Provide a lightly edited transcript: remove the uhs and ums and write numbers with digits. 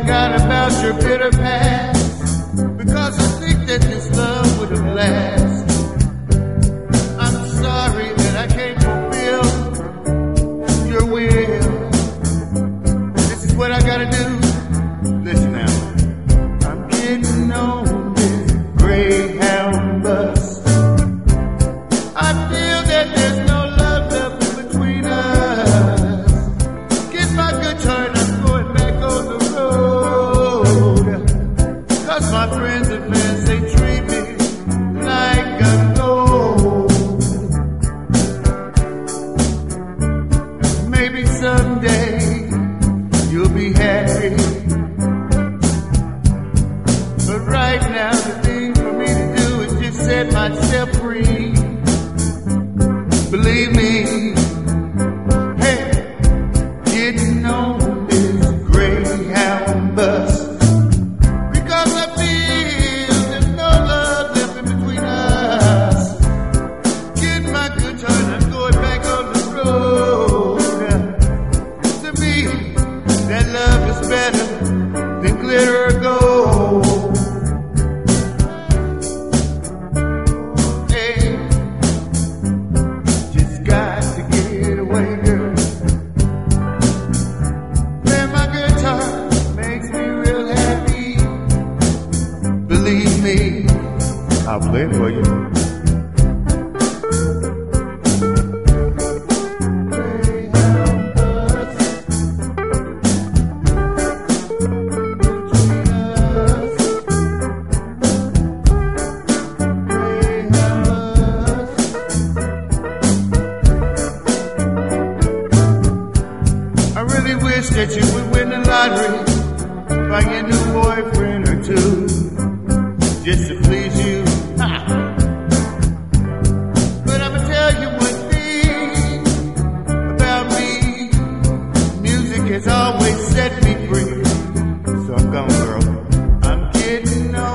forgot about your bitter past, because I think that this love would have lasted. I'm sorry that I can't fulfill your will. This is what I gotta do. Listen now. I'm getting on this Greyhound bus. I feel that there's no love left between us. Get my guitar and I'm going back on the road. Cause my friends and fans, they treat me like a gold. Maybe someday you'll be happy, but right now the thing for me to do is just set myself free. Believe me, hey, getting on this Greyhound bus, because I feel there's no love left in between us. Get my guitar and I'm going back on the road. To me, that love is better than glitter or gold. Hey, just got to get away, girl. Man, my guitar makes me real happy. Believe me, I'll play it for you. I really wish that you would win the lottery, find your new boyfriend or two, just to please you. Ha. But I'ma tell you one thing about me. Music has always set me free. So I'm gone, girl. I'm getting on